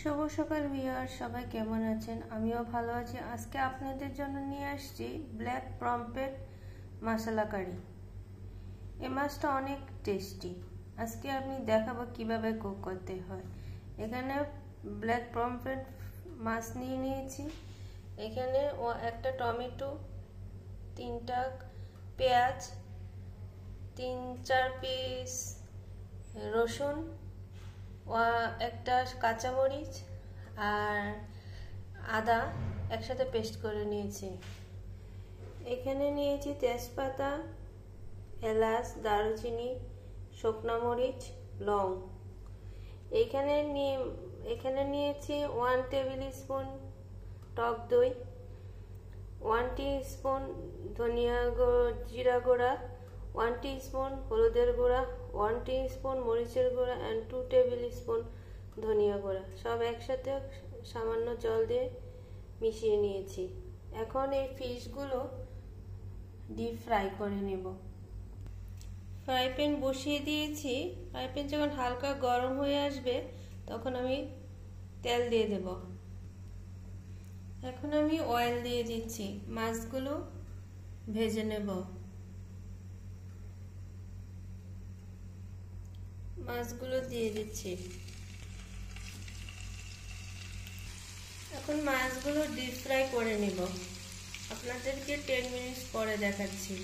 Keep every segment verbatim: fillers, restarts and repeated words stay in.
শুভ সকাল ভিউয়ার, সবাই কেমন আছেন? আমিও ভালো আছি। আজকে আপনাদের জন্য নিয়ে আসছি ব্ল্যাক পম্ফ্রেট মশলা কারি। এই মাছটা অনেক টেস্টি। আজকে আমি দেখাবো কিভাবে কুক করতে হয়। এখানে ব্ল্যাক পম্ফ্রেট মাছ নিয়ে নিয়েছি। এখানে একটা টমেটো, তিনটা পেঁয়াজ, তিন চার পিস রসুন, একটা কাঁচামরিচ আর আদা একসাথে পেস্ট করে নিয়েছি। এখানে নিয়েছি তেজপাতা, এলাচ, দারুচিনি, শুকনো মরিচ, লং। এখানে নিয়ে এখানে নিয়েছি ওয়ান টেবিল স্পুন টক দই, ওয়ান টিস্পুন ধনিয়া জিরা গুঁড়া, ওয়ান টিস্পুন হলুদের গুঁড়া, ওয়ান টিস্পুন মরিচের গুঁড়া অ্যান্ড টু টেবিল স্পুন ধনিয়া গুঁড়া। সব একসাথে সামান্য জল দিয়ে মিশিয়ে নিয়েছি। এখন এই ফিশগুলো ডিপ ফ্রাই করে নেব। ফ্রাই প্যান বসিয়ে দিয়েছি। ফ্রাই প্যান যখন হালকা গরম হয়ে আসবে তখন আমি তেল দিয়ে দেব। এখন আমি অয়েল দিয়ে দিচ্ছি। মাছগুলো ভেজে নেব। মাছগুলো দিয়ে দিচ্ছি। এখন মাছগুলো ডিপ ফ্রাই করে নেব। আপনাদেরকে টেন মিনিটস পরে দেখাচ্ছি।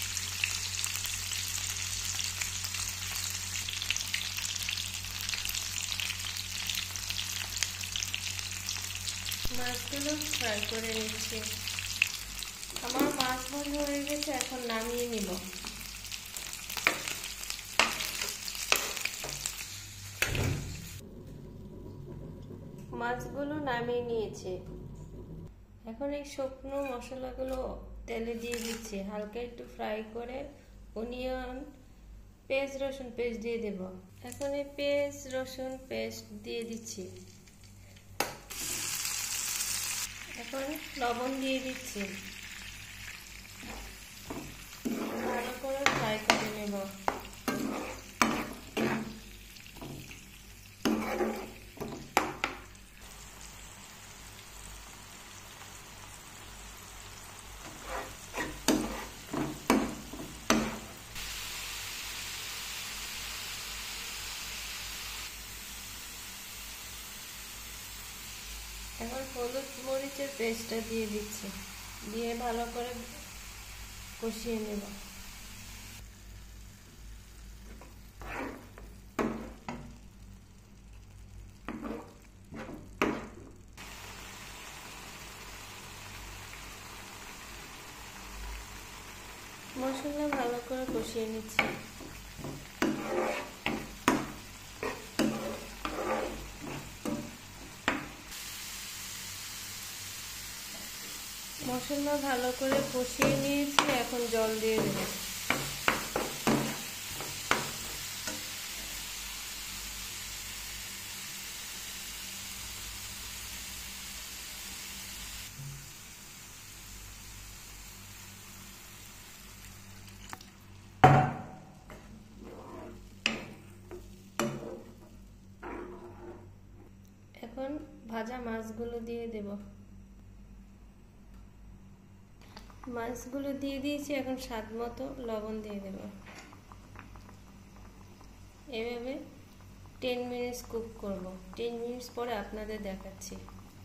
মাছগুলো ফ্রাই করে নিচ্ছি। আমার মাছ ভাজা হয়ে গেছে, এখন নামিয়ে নিব। মাছগুলো নামিয়ে নিয়েছে। এখন এই শুকনো মশলাগুলো তেলে দিয়ে দিচ্ছি। হালকা একটু ফ্রাই করে অনিয়ন, পেঁয়াজ, রসুন পেস্ট দিয়ে দেব। এখন এই পেঁয়াজ রসুন পেস্ট দিয়ে দিচ্ছি। এখন লবণ দিয়ে দিচ্ছি। ভালো করে ফ্রাই করে নেব। এখন হলুদ মরিচের পেস্টটা দিয়ে দিচ্ছি। দিয়ে ভালো করে কষিয়ে নেব। মশলা ভালো করে কষিয়ে নিচ্ছি। মশলা ভালো করে কষিয়ে নিয়েছি। এখন জল দিয়ে দেব। এখন ভাজা মাছগুলো দিয়ে দেব। মাছগুলো দিয়ে দিয়েছি। এখন স্বাদ মতো লবণ দিয়ে দেব। এভাবে টেন মিনিটস কুক করব। টেন মিনিটস পরে আপনাদের দেখাচ্ছি।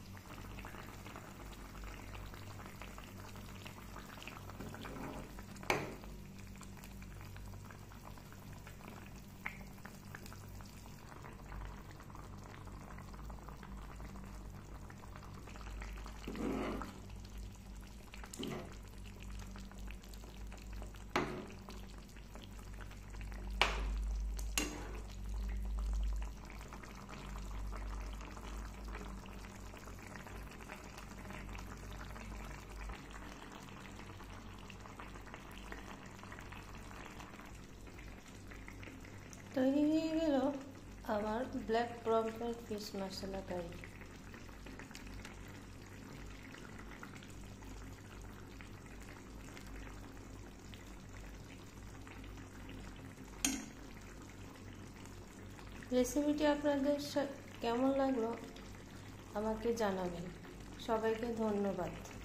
তৈরি হয়ে গেল আমার black pomfret fish masala curry. রেসিপিটি আপনাদের কেমন লাগলো আমাকে জানাবেন। সবাইকে ধন্যবাদ।